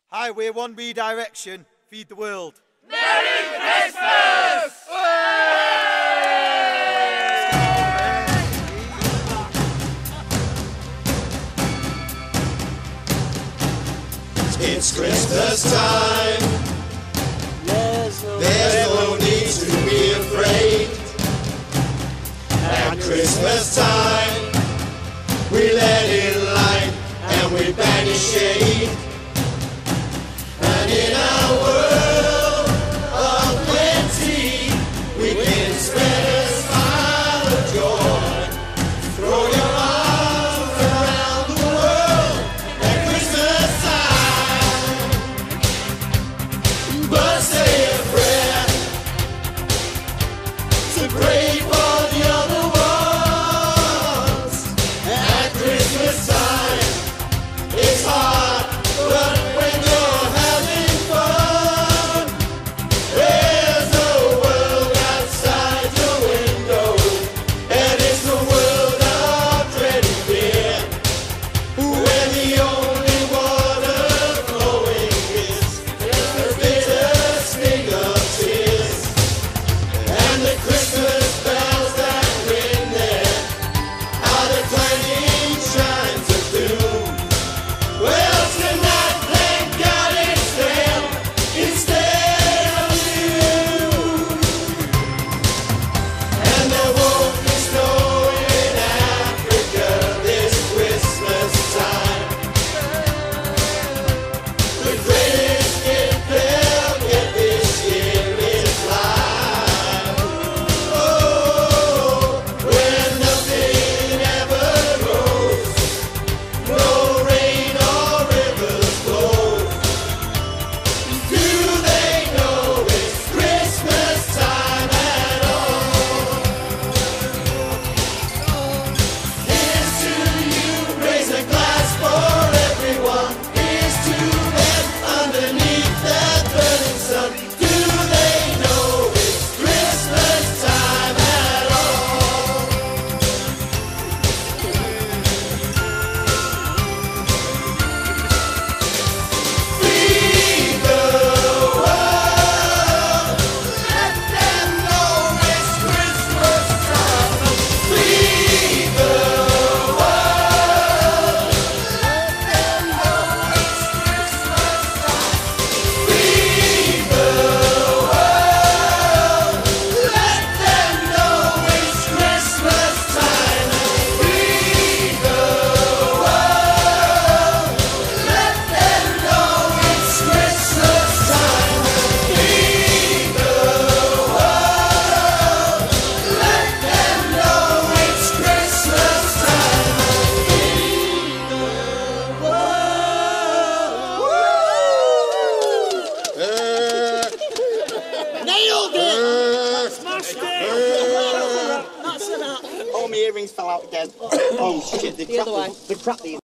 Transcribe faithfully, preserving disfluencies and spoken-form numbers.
Hi, we're One Redirection. Feed the world. Merry Christmas! It's Christmas time. There's no need to be afraid. At Christmas time, we let in light and we banish shade. And in our world of plenty, we can spread a smile of joy. Throw your arms around the world at Christmas time. But say a prayer to pray for the other ones. At Christmas time, it's hard, but when you're having fun, there's a world outside your window, and it's the world of dread and fear, where the only water flowing is the bitter sting of tears, and the Christmas bells that ring there are the clanging chimes of doom. Well, tonight, thank God it's them instead of you. And there won't be snow in Africa this Christmas time. The greatest gift they'll get this year is life. Oh, where nothing ever grows, no rain or rivers flow. Do they know it's Christmas time at all? Here's to you, raise a glass for everyone. Here's to them underneath that burning sun. Do they know it's Christmas time at all? Feed the world, let them know it's Christmas time. Feed the world, let them know it's Christmas time. Feed the world, let them know it's Christmas time. Feed the world, let them know it's Christmas time. Feed the world, let them know it's Christmas time. Feed the world. Nailed it! Smashed it! That's it. All my earrings fell out again. Oh shit, they The other way. cracked the